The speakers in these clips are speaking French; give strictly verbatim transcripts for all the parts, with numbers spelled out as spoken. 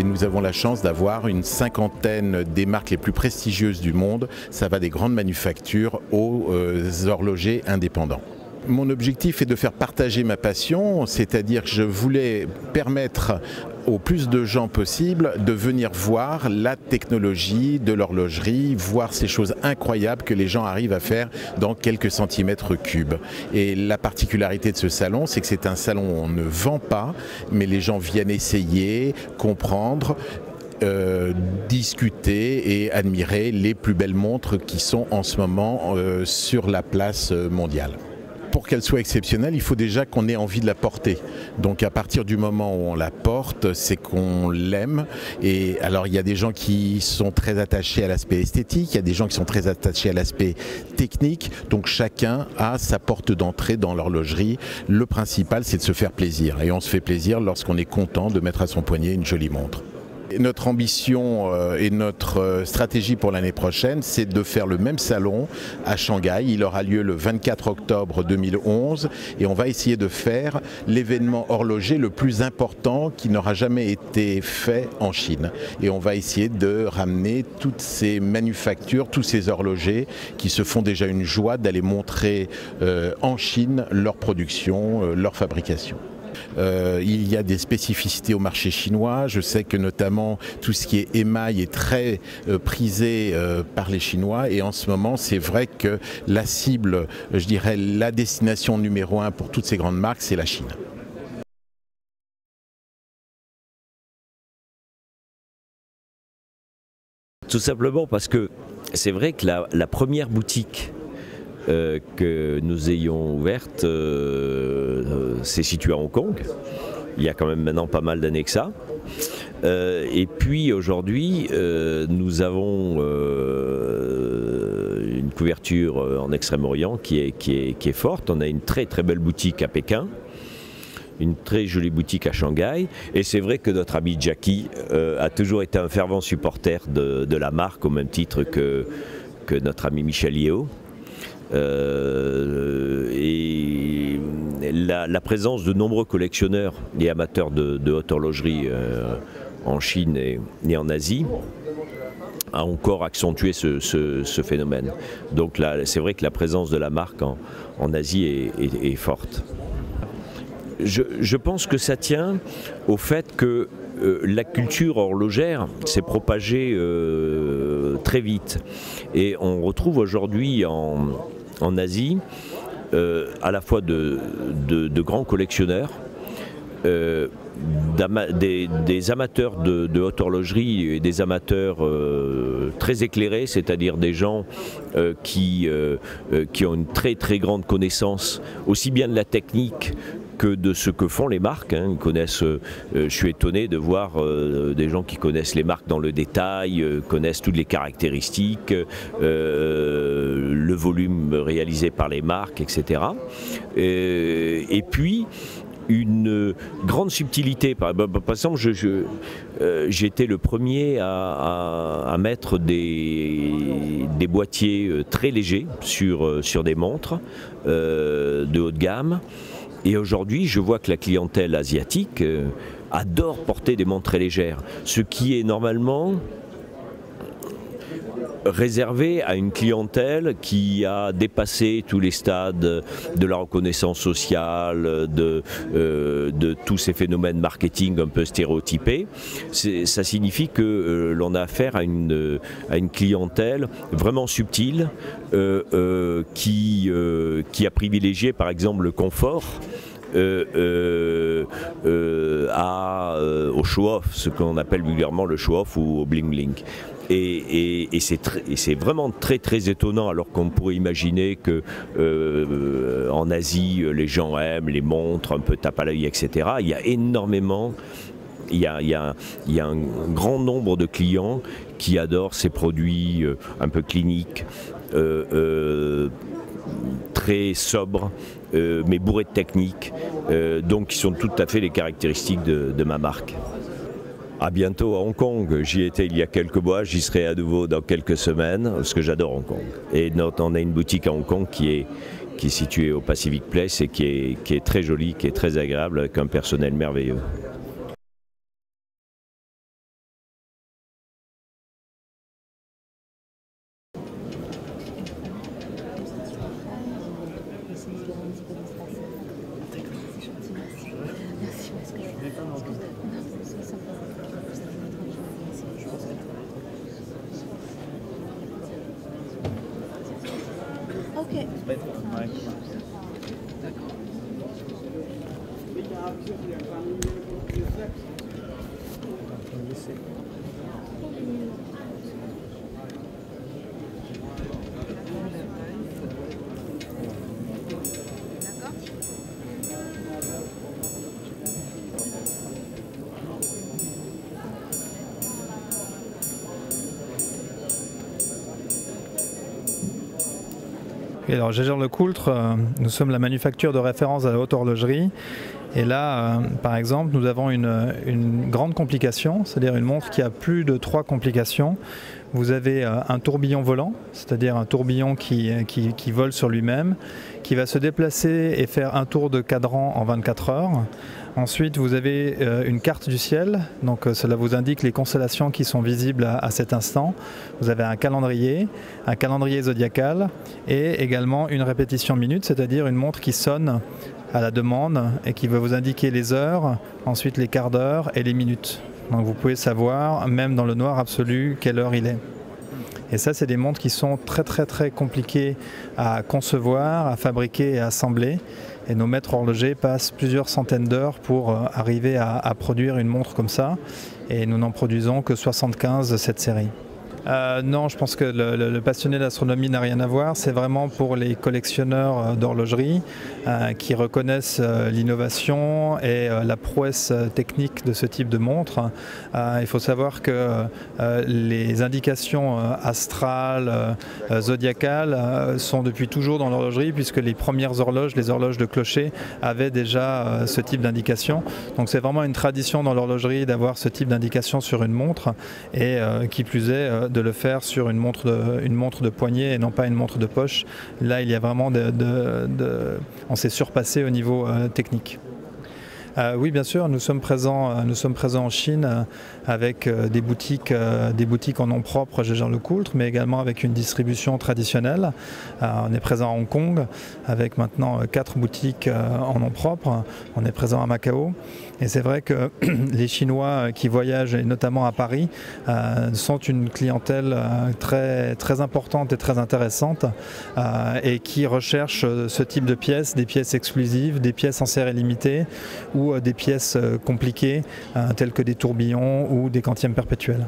et nous avons la chance d'avoir une cinquantaine des marques les plus prestigieuses du monde. Ça va des grandes manufactures aux euh, horlogers indépendants. Mon objectif est de faire partager ma passion, c'est-à-dire que je voulais permettre au plus de gens possible de venir voir la technologie de l'horlogerie, voir ces choses incroyables que les gens arrivent à faire dans quelques centimètres cubes. Et la particularité de ce salon, c'est que c'est un salon où on ne vend pas, mais les gens viennent essayer, comprendre, Euh, discuter et admirer les plus belles montres qui sont en ce moment euh, sur la place mondiale. Pour qu'elle soit exceptionnelle, il faut déjà qu'on ait envie de la porter. Donc à partir du moment où on la porte, c'est qu'on l'aime. Et alors il y a des gens qui sont très attachés à l'aspect esthétique, il y a des gens qui sont très attachés à l'aspect technique. Donc chacun a sa porte d'entrée dans l'horlogerie. Le principal, c'est de se faire plaisir. Et on se fait plaisir lorsqu'on est content de mettre à son poignet une jolie montre. Notre ambition et notre stratégie pour l'année prochaine, c'est de faire le même salon à Shanghai. Il aura lieu le vingt-quatre octobre deux mille onze et on va essayer de faire l'événement horloger le plus important qui n'aura jamais été fait en Chine. Et on va essayer de ramener toutes ces manufactures, tous ces horlogers qui se font déjà une joie d'aller montrer euh, en Chine leur production, euh, leur fabrication. Euh, il y a des spécificités au marché chinois. Je sais que notamment tout ce qui est émail est très euh, prisé euh, par les Chinois et en ce moment c'est vrai que la cible, je dirais la destination numéro un pour toutes ces grandes marques, c'est la Chine. Tout simplement parce que c'est vrai que la, la première boutique Euh, que nous ayons ouverte, euh, euh, c'est situé à Hong Kong. Il y a quand même maintenant pas mal d'années que ça. Euh, et puis aujourd'hui, euh, nous avons euh, une couverture en Extrême-Orient qui est, qui, est, qui est forte. On a une très très belle boutique à Pékin, une très jolie boutique à Shanghai. Et c'est vrai que notre ami Jackie euh, a toujours été un fervent supporter de, de la marque, au même titre que, que notre ami Michel Yeo. Euh, et la, la présence de nombreux collectionneurs et amateurs de, de haute horlogerie euh, en Chine et, et en Asie a encore accentué ce, ce, ce phénomène. Donc là, c'est vrai que la présence de la marque en, en Asie est, est, est forte. Je, je pense que ça tient au fait que Euh, la culture horlogère s'est propagée euh, très vite et on retrouve aujourd'hui en, en Asie euh, à la fois de, de, de grands collectionneurs, euh, des, des amateurs de, de haute horlogerie et des amateurs euh, très éclairés, c'est-à-dire des gens euh, qui, euh, qui ont une très très grande connaissance aussi bien de la technique que de ce que font les marques. Hein. Ils connaissent, euh, je suis étonné de voir euh, des gens qui connaissent les marques dans le détail, euh, connaissent toutes les caractéristiques, euh, le volume réalisé par les marques, et cetera. Et, et puis, une grande subtilité. Par, par exemple, je, je, euh, j'ai été le premier à, à, à mettre des, des boîtiers très légers sur, sur des montres euh, de haut de gamme. Et aujourd'hui, je vois que la clientèle asiatique euh, adore porter des montres très légères, ce qui est normalement réservé à une clientèle qui a dépassé tous les stades de la reconnaissance sociale, de, euh, de tous ces phénomènes marketing un peu stéréotypés. Ça signifie que euh, l'on a affaire à une, à une clientèle vraiment subtile euh, euh, qui, euh, qui a privilégié par exemple le confort Euh, euh, euh, à, euh, au show-off, ce qu'on appelle vulgairement le show-off ou au bling-bling. Et, et, et c'est vraiment très très étonnant, alors qu'on pourrait imaginer que euh, en Asie les gens aiment les montres un peu tape à l'œil, et cetera. Il y a énormément, il y a, il y a, il y a un grand nombre de clients qui adorent ces produits euh, un peu cliniques, euh, euh, très sobres, euh, mais bourrés de techniques, euh, donc qui sont tout à fait les caractéristiques de, de ma marque. À bientôt à Hong Kong. J'y étais il y a quelques mois, j'y serai à nouveau dans quelques semaines, parce que j'adore Hong Kong. Et notre, on a une boutique à Hong Kong qui est, qui est située au Pacific Place et qui est, qui est très jolie, qui est très agréable, avec un personnel merveilleux. Ok. Et alors, Jaeger-LeCoultre, euh, nous sommes la manufacture de référence à la haute horlogerie. Et là, euh, par exemple, nous avons une, une grande complication, c'est-à-dire une montre qui a plus de trois complications. Vous avez euh, un tourbillon volant, c'est-à-dire un tourbillon qui, qui, qui vole sur lui-même, qui va se déplacer et faire un tour de cadran en vingt-quatre heures. Ensuite, vous avez euh, une carte du ciel, donc euh, cela vous indique les constellations qui sont visibles à, à cet instant. Vous avez un calendrier, un calendrier zodiacal et également une répétition minute, c'est-à-dire une montre qui sonne à la demande et qui va vous indiquer les heures, ensuite les quarts d'heure et les minutes. Donc vous pouvez savoir, même dans le noir absolu, quelle heure il est. Et ça, c'est des montres qui sont très très très compliquées à concevoir, à fabriquer et à assembler. Et nos maîtres horlogers passent plusieurs centaines d'heures pour arriver à, à produire une montre comme ça. Et nous n'en produisons que soixante-quinze de cette série. Euh, non, je pense que le, le, le passionné d'astronomie n'a rien à voir. C'est vraiment pour les collectionneurs d'horlogerie euh, qui reconnaissent euh, l'innovation et euh, la prouesse technique de ce type de montre. Euh, il faut savoir que euh, les indications euh, astrales, euh, zodiacales euh, sont depuis toujours dans l'horlogerie, puisque les premières horloges, les horloges de clocher, avaient déjà euh, ce type d'indication. Donc c'est vraiment une tradition dans l'horlogerie d'avoir ce type d'indication sur une montre, et euh, qui plus est euh, de le faire sur une montre de, une montre de poignet et non pas une montre de poche. Là, il y a vraiment de, de, de on s'est surpassé au niveau euh, technique. Euh, oui, bien sûr, nous sommes présents, nous sommes présents en Chine euh, avec euh, des boutiques, euh, des boutiques en nom propre Jaeger-LeCoultre, mais également avec une distribution traditionnelle. Euh, on est présent à Hong Kong avec maintenant euh, quatre boutiques euh, en nom propre. On est présent à Macao. Et c'est vrai que les Chinois qui voyagent, et notamment à Paris, euh, sont une clientèle euh, très, très importante et très intéressante euh, et qui recherchent ce type de pièces, des pièces exclusives, des pièces en série limitée ou euh, des pièces euh, compliquées euh, telles que des tourbillons ou des quantièmes perpétuels.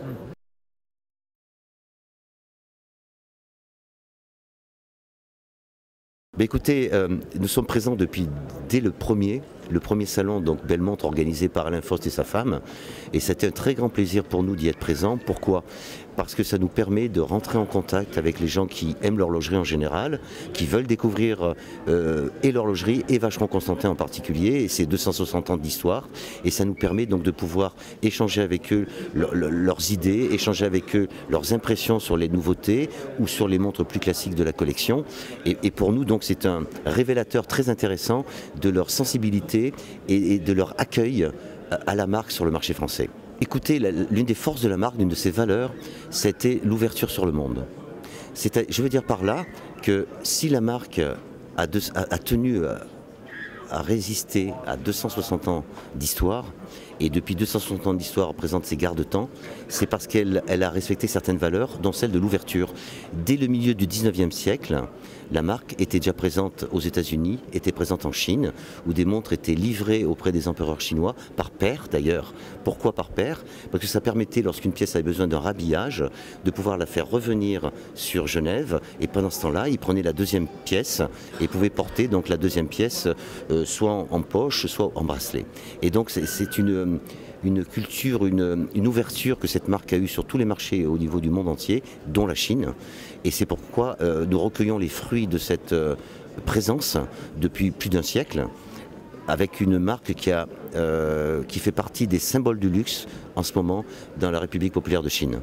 Bah écoutez, euh, nous sommes présents depuis dès le premier, le premier salon, donc Belle Montre, organisé par Alain Faust et sa femme. Et c'était un très grand plaisir pour nous d'y être présents. Pourquoi ? Parce que ça nous permet de rentrer en contact avec les gens qui aiment l'horlogerie en général, qui veulent découvrir euh, et l'horlogerie et Vacheron Constantin en particulier, et ses deux cent soixante ans d'histoire. Et ça nous permet donc de pouvoir échanger avec eux le, le, leurs idées, échanger avec eux leurs impressions sur les nouveautés ou sur les montres plus classiques de la collection. Et, et pour nous, donc, c'est un révélateur très intéressant de leur sensibilité et, et de leur accueil à la marque sur le marché français. Écoutez, l'une des forces de la marque, l'une de ses valeurs, c'était l'ouverture sur le monde. Je veux dire par là que si la marque a, de, a, a tenu à, à résister à deux cent soixante ans d'histoire, et depuis deux cent soixante ans d'histoire présente ses garde-temps, c'est parce qu'elle elle a respecté certaines valeurs, dont celle de l'ouverture. Dès le milieu du dix-neuvième siècle, la marque était déjà présente aux États-Unis, était présente en Chine, où des montres étaient livrées auprès des empereurs chinois, par paire d'ailleurs. Pourquoi par paire ? Parce que ça permettait, lorsqu'une pièce avait besoin d'un rhabillage, de pouvoir la faire revenir sur Genève, et pendant ce temps-là, ils prenaient la deuxième pièce et pouvaient porter donc la deuxième pièce euh, soit en, en poche, soit en bracelet. Et donc c'est une... une culture, une, une ouverture que cette marque a eue sur tous les marchés au niveau du monde entier, dont la Chine. Et c'est pourquoi euh, nous recueillons les fruits de cette euh, présence depuis plus d'un siècle, avec une marque qui, a, euh, qui fait partie des symboles du luxe en ce moment dans la République populaire de Chine.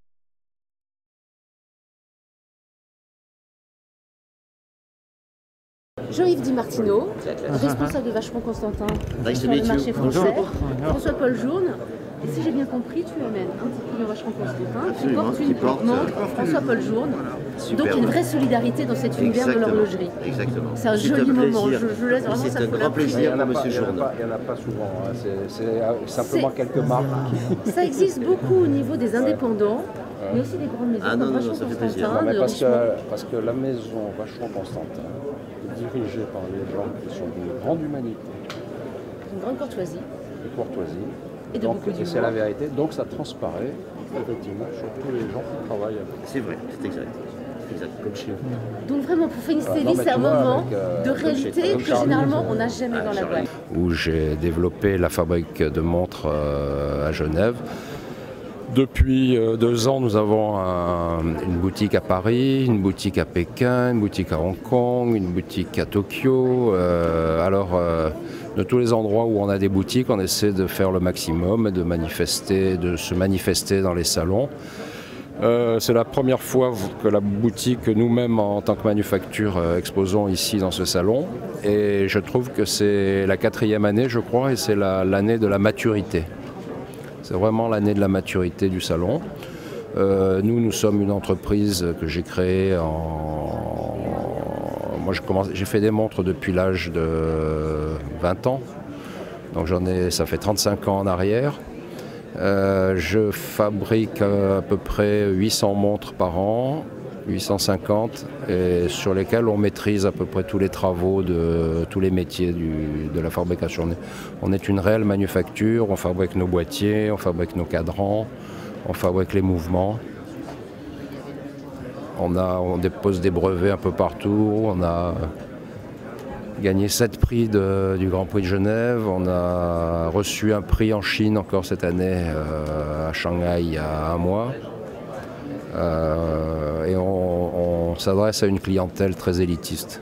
Jean-Yves Di Martino, responsable de Vacheron Constantin sur le marché français. François-Paul Journe. Et si j'ai bien compris, tu amènes un petit client Vacheron Constantin qui porte une montre François-Paul Journe. Donc il y a une vraie solidarité dans cet univers de l'horlogerie. Exactement. C'est un joli moment. Je, je laisse vraiment ça. C'est un grand plaisir pour M. Journe. Il n'y en a pas souvent. Hein. C'est simplement quelques marques. Ça existe beaucoup au niveau des indépendants. mais aussi des grandes maisons ah, comme non, non, Vacheron non, ça fait Constantin. plaisir. Non, mais de parce, que, Richemont. parce que la maison Vacheron Constantin est dirigée par les gens qui sont d'une grande humanité. Une grande courtoisie. De courtoisie. Et de donc, beaucoup d'humour. c'est la vérité. Donc ça transparaît effectivement sur tous les gens qui travaillent avec. C'est vrai, c'est exact. exact. Comme chez vous. Donc vraiment, pour faire une Voilà. Non, styliste, mais c'est un tu vois, moment avec, euh, de comme réalité chez- comme que Charlie, généralement euh, on n'a jamais ah, dans la Charlie. boîte. Où j'ai développé la fabrique de montres euh, à Genève. Depuis euh, deux ans, nous avons un- une boutique à Paris, une boutique à Pékin, une boutique à Hong Kong, une boutique à Tokyo. Euh, alors, euh, de tous les endroits où on a des boutiques, on essaie de faire le maximum et de manifester, de se manifester dans les salons. Euh, c'est la première fois que la boutique, que nous-mêmes en tant que manufacture, euh, exposons ici dans ce salon. Et je trouve que c'est la quatrième année, je crois, et c'est la- l'année de la maturité. C'est vraiment l'année de la maturité du salon. Euh, nous, nous sommes une entreprise que j'ai créée en... Moi, je commence... j'ai fait des montres depuis l'âge de vingt ans. Donc j'en ai... ça fait trente-cinq ans en arrière. Euh, je fabrique à peu près huit cents montres par an, huit cent cinquante, et sur lesquelles on maîtrise à peu près tous les travaux de tous les métiers du, de la fabrication. On est une réelle manufacture, on fabrique nos boîtiers, on fabrique nos cadrans, on fabrique les mouvements. On, a, on dépose des brevets un peu partout, on a gagné sept prix de, du Grand Prix de Genève, on a reçu un prix en Chine encore cette année euh, à Shanghai il y a un mois. Euh, et on, on s'adresse à une clientèle très élitiste.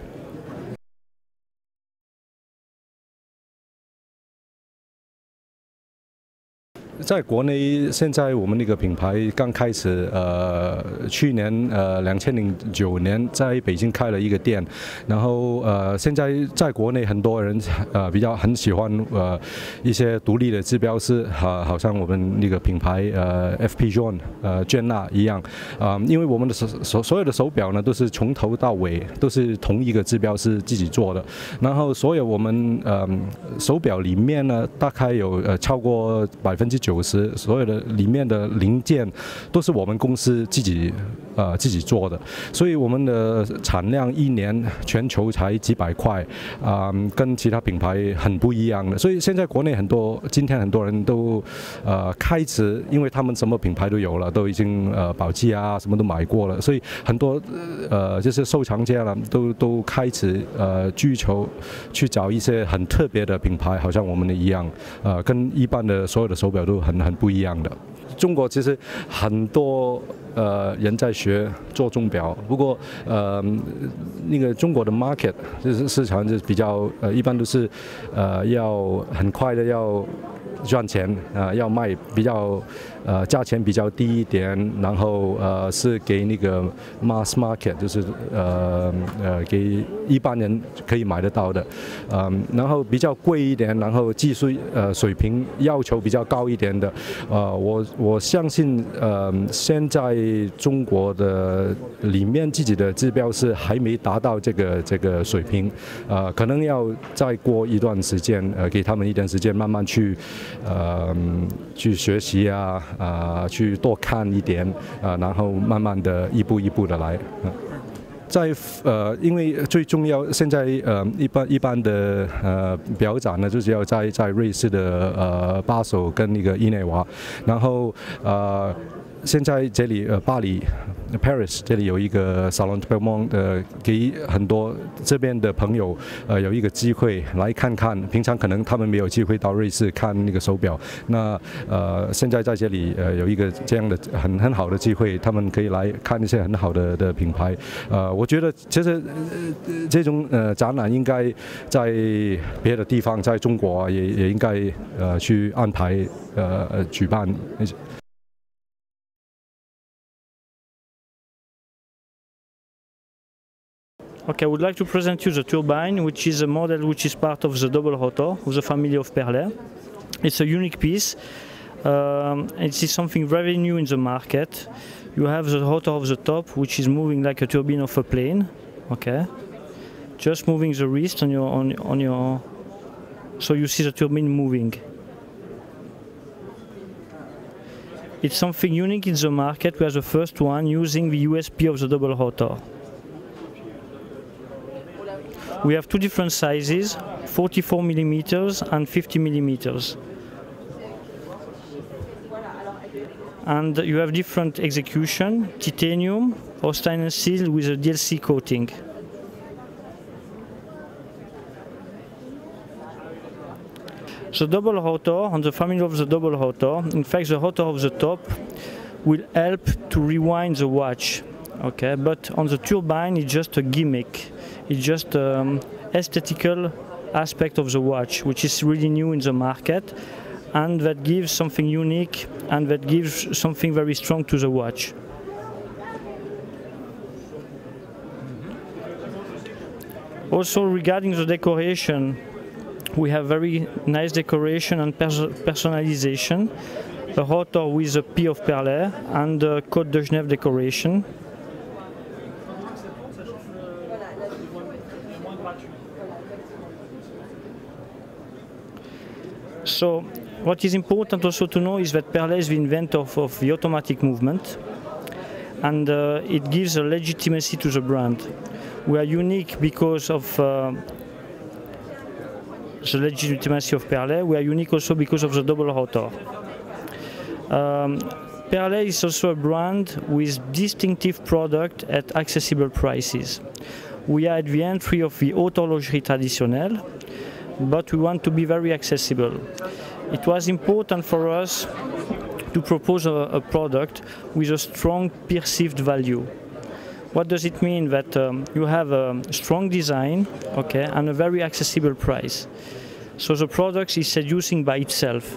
在国内，现在我们那个品牌刚开始，呃，去年呃，两千零九年在北京开了一个店，然后呃，现在在国内很多人呃比较很喜欢呃一些独立的制标师，好，好像我们那个品牌呃 F P Journe 呃 Jenna 一样，啊、呃，因为我们的手手所有的手表呢都是从头到尾都是同一个制标师自己做的，然后所有我们呃手表里面呢，大概有呃超过百分之九十所有的里面的零件都是我们公司自己呃自己做的，所以我们的产量一年全球才几百块啊、呃，跟其他品牌很不一样的。所以现在国内很多今天很多人都呃开始，因为他们什么品牌都有了，都已经呃宝玑啊什么都买过了，所以很多呃就是收藏家了都都开始呃追求去找一些很特别的品牌，好像我们的一样，呃跟一般的所有的手表都很很不一样的。中国其实很多呃人在学做钟表，不过呃那个中国的 market 就是市场就是比较呃一般都是呃要很快的要赚钱啊、呃，要卖比较呃价钱比较低一点，然后呃是给那个 mass market 就是呃呃给一般人可以买得到的，嗯、呃，然后比较贵一点，然后技术呃水平要求比较高一点的，呃我我相信呃现在中国的里面自己的制标师还没达到这个这个水平，呃可能要再过一段时间，呃给他们一点时间慢慢去。呃，去学习啊，啊、呃，去多看一点，啊、呃，然后慢慢的一步一步的来。嗯在呃，因为最重要，现在呃，一般一般的呃表展呢，就是要在在瑞士的呃巴首跟那个伊内瓦，然后呃。现在这里呃巴黎 Paris 这里有一个 Salon de Belmont 呃给很多这边的朋友呃有一个机会来看看，平常可能他们没有机会到瑞士看那个手表，那呃现在在这里呃有一个这样的很很好的机会，他们可以来看一些很好的的品牌，呃我觉得其实、呃、这种呃展览应该在别的地方，在中国也也应该呃去安排呃呃举办。 Okay, I would like to present you the turbine, which is a model which is part of the double rotor of the family of Perler. It's a unique piece. Um, it is something very new in the market. You have the rotor of the top, which is moving like a turbine of a plane. Okay, just moving the wrist on your on, on your, so you see the turbine moving. It's something unique in the market. We are the first one using the U S P of the double rotor. We have two different sizes, forty-four millimeters and fifty millimeters. And you have different execution, titanium or stainless steel with a D L C coating. The double rotor, on the family of the double rotor, in fact the rotor of the top will help to rewind the watch, okay? But on the turbine it's just a gimmick, it's just an aesthetical aspect of the watch, which is really new in the market, and that gives something unique and that gives something very strong to the watch. Also regarding the decoration, we have very nice decoration and pers personalization. A rotor with a P of Perler and a Côte de Genève decoration. So, what is important also to know is that Perler is the inventor of, of the automatic movement, and uh, it gives a legitimacy to the brand. We are unique because of uh, the legitimacy of Perler. We are unique also because of the double rotor. Um, Perler is also a brand with distinctive product at accessible prices. We are at the entry of the haute horlogerie traditionnelle, but we want to be very accessible. It was important for us to propose a, a product with a strong perceived value. What does it mean? That um, you have a strong design, okay, and a very accessible price. So the product is seducing by itself.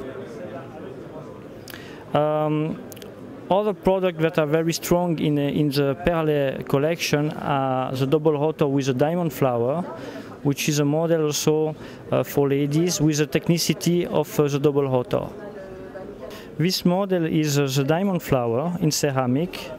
Um, other products that are very strong in, in the Perler collection are the double rotor with a diamond flower, which is a model also uh, for ladies with the technicity of uh, the double rotor. This model is uh, the diamond flower in ceramic.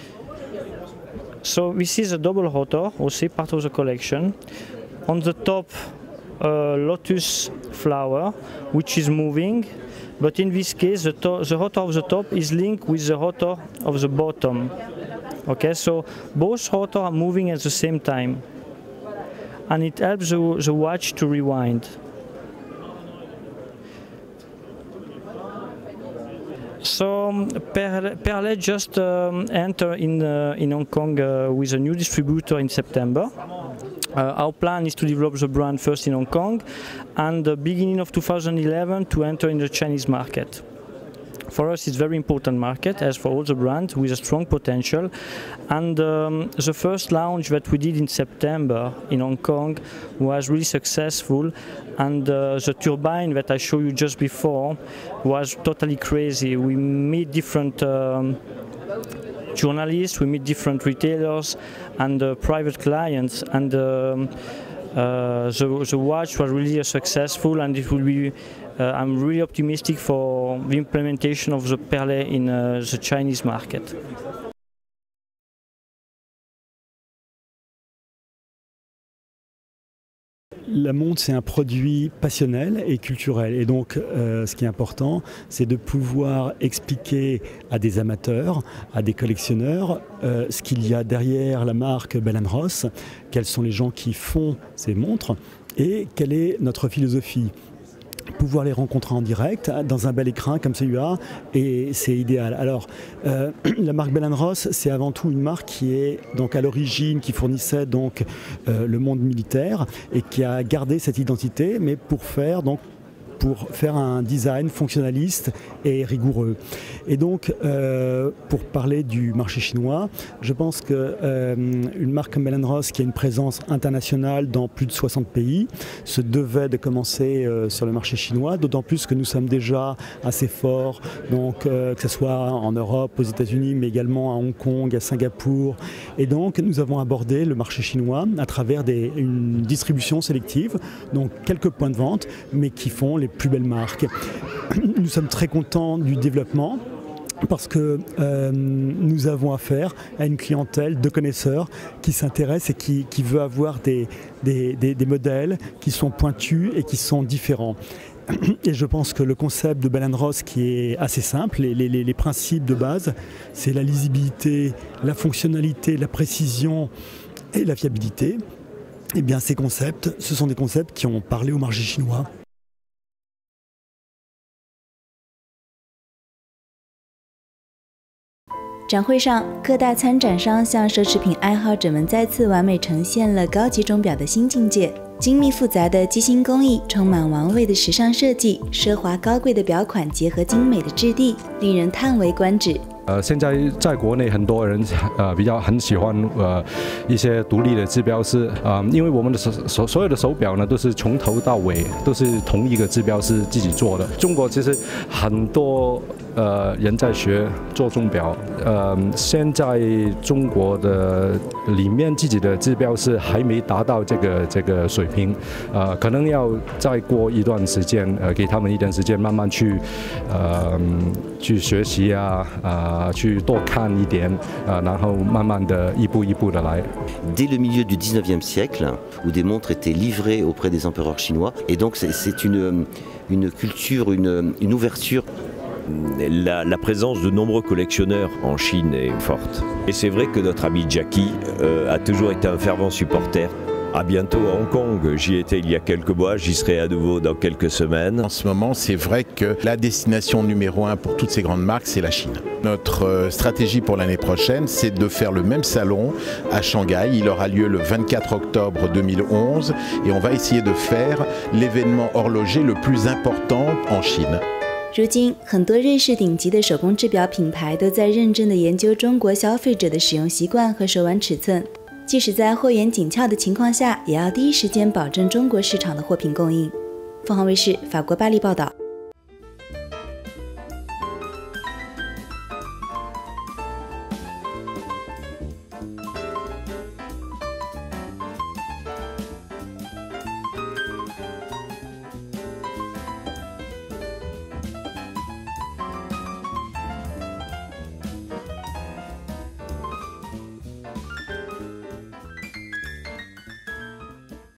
So this is a double rotor, also part of the collection. On the top, a lotus flower, which is moving, but in this case, the, the rotor of the top is linked with the rotor of the bottom. Okay, so both rotors are moving at the same time, and it helps the, the watch to rewind. So Perler, Perler just um, entered in, uh, in Hong Kong uh, with a new distributor in September. Uh, our plan is to develop the brand first in Hong Kong and the beginning of two thousand eleven to enter in the Chinese market. For us it's a very important market, as for all the brands, with a strong potential. And um, the first launch that we did in September in Hong Kong was really successful, and uh, the turbine that I showed you just before was totally crazy. We meet different um, journalists, we meet different retailers and uh, private clients, and um, uh, the, the watch was really successful, and it will be Uh, I'm really optimistic for the implementation of the Perler in uh, the Chinese market. La montre, c'est un produit passionnel et culturel. Et donc, euh, ce qui est important, c'est de pouvoir expliquer à des amateurs, à des collectionneurs, euh, ce qu'il y a derrière la marque Bell and Ross, quels sont les gens qui font ces montres et quelle est notre philosophie. Pouvoir les rencontrer en direct dans un bel écrin comme celui-là, et c'est idéal. Alors euh, la marque Bell and Ross, c'est avant tout une marque qui est donc à l'origine, qui fournissait donc euh, le monde militaire et qui a gardé cette identité, mais pour faire donc pour faire un design fonctionnaliste et rigoureux. Et donc, euh, pour parler du marché chinois, je pense qu'une euh, marque comme Bell and Ross, qui a une présence internationale dans plus de soixante pays, se devait de commencer euh, sur le marché chinois, d'autant plus que nous sommes déjà assez forts, donc, euh, que ce soit en Europe, aux États-Unis, mais également à Hong Kong, à Singapour. Et donc, nous avons abordé le marché chinois à travers des, une distribution sélective, donc quelques points de vente, mais qui font les plus belles marques. Nous sommes très contents du développement parce que euh, nous avons affaire à une clientèle de connaisseurs qui s'intéresse et qui, qui veut avoir des, des, des, des modèles qui sont pointus et qui sont différents. Et je pense que le concept de Bell and Ross, qui est assez simple, les, les, les principes de base, c'est la lisibilité, la fonctionnalité, la précision et la fiabilité. Eh bien, ces concepts, ce sont des concepts qui ont parlé au marché chinois. 展会上，各大参展商向奢侈品爱好者们再次完美呈现了高级钟表的新境界。精密复杂的机芯工艺，充满玩味的时尚设计，奢华高贵的表款结合精美的质地，令人叹为观止。 呃，现在在国内很多人呃比较很喜欢呃一些独立的制标师啊、呃，因为我们的手手所有的手表呢都是从头到尾都是同一个制标师自己做的。中国其实很多呃人在学做钟表，呃，现在中国的里面自己的制标师还没达到这个这个水平，呃，可能要再过一段时间，呃，给他们一段时间慢慢去呃去学习啊啊。 去多看一点，呃，然后慢慢的一步一步的来。 Dès le milieu du dix-neuvième siècle, où des montres étaient livrées auprès des empereurs chinois, et donc c'est une, une culture, une, une ouverture. La, la présence de nombreux collectionneurs en Chine est forte. Et c'est vrai que notre ami Jackie euh, a toujours été un fervent supporter. À bientôt à Hong Kong, j'y étais il y a quelques mois, j'y serai à nouveau dans quelques semaines. En ce moment, c'est vrai que la destination numéro un pour toutes ces grandes marques, c'est la Chine. Notre stratégie pour l'année prochaine, c'est de faire le même salon à Shanghai. Il aura lieu le vingt-quatre octobre deux mille onze et on va essayer de faire l'événement horloger le plus important en Chine. 如今，很多瑞士顶级的手工制表品牌都在认真地研究中国消费者的使用习惯和手腕尺寸。 即使在货源紧俏的情况下，也要第一时间保证中国市场的货品供应。凤凰卫视法国巴黎报道。